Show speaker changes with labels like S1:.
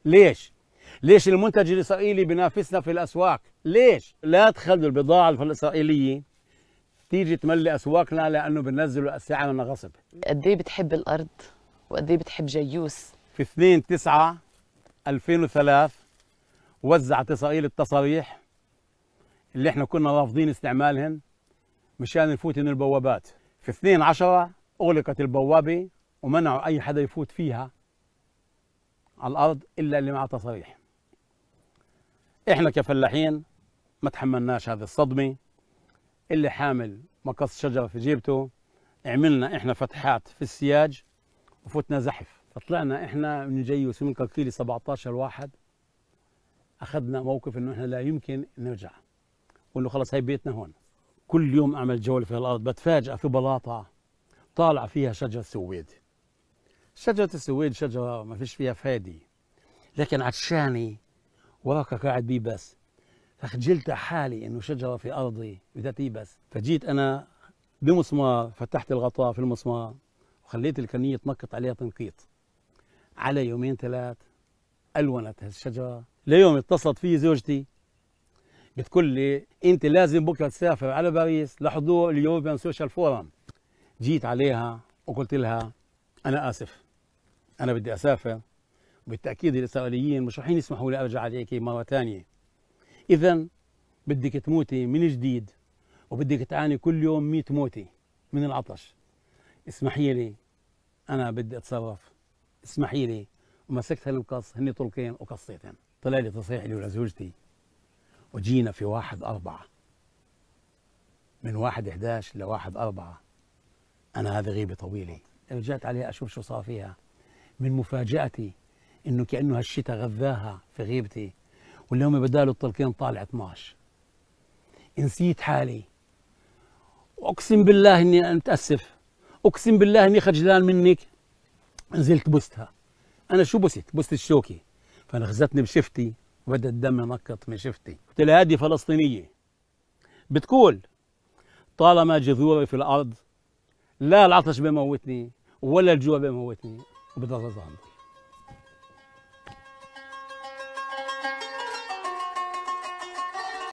S1: ليش؟ ليش المنتج الإسرائيلي بينافسنا في الأسواق؟ ليش؟ لا تخلوا البضاعة الإسرائيلية تيجي تملي أسواقنا لأنه بننزلوا السعر لنا غصب.
S2: قد ايه بتحب الأرض وقد ايه بتحب جيوس؟
S1: في 2/9/2003 وزعت إسرائيل التصاريح اللي احنا كنا رافضين استعمالهن مشان نفوت من البوابات. في 2/10 أغلقت البوابة ومنعوا أي حدا يفوت فيها على الأرض إلا اللي معه تصريح. إحنا كفلاحين ما تحملناش هذه الصدمة. اللي حامل مقص شجرة في جيبته عملنا إحنا فتحات في السياج وفتنا زحف، فطلعنا إحنا من جيوس من كيلي 17 واحد. أخذنا موقف إنه إحنا لا يمكن نرجع، قلنا خلص هي بيتنا هون. كل يوم أعمل جولة في الأرض بتفاجأ في بلاطة طالع فيها شجرة سويد. شجرة السويد شجرة ما فيش فيها فايدة، لكن عطشاني ورقة قاعد بيه بس، فخجلت حالي إنه شجرة في أرضي بدها تيبس. فجيت أنا بمسمار فتحت الغطاء في المسمار وخليت الكنية تنقط عليها تنقيط. على يومين ثلاث ألونت هالشجرة. ليوم اتصلت في زوجتي بتقول لي أنت لازم بكرة تسافر على باريس لحضور اليوروبيان سوشيال فورم. جيت عليها وقلت لها أنا آسف، أنا بدي أسافر، وبالتأكيد الإسرائيليين مش راح يسمحوا لي أرجع عليك مرة ثانية. إذا بدك تموتي من جديد وبدك تعاني كل يوم 100 موتة من العطش. اسمحي لي، أنا بدي أتصرف، اسمحي لي. ومسكت هالمقص، هني طلقين وقصيتين. طلع لي تصريح لي ولزوجتي، وجينا في 1/4 من 1/11 ل1/4. أنا هذه غيبة طويلة. رجعت عليها أشوف شو صار فيها. من مفاجأتي إنه كأنه هالشتاء غذاها في غيبتي، واليوم بداله الطلقين طالع 12. نسيت حالي، أقسم بالله إني متأسف، أقسم بالله إني خجلان منك. نزلت بستها. أنا شو بست الشوكي، فنغزتني بشفتي وبدأ الدم ينقط من شفتي. قلت لها هذه فلسطينية بتقول طالما جذوري في الأرض لا العطش بيموتني ولا الجوع بيموتني، وبضل غزان.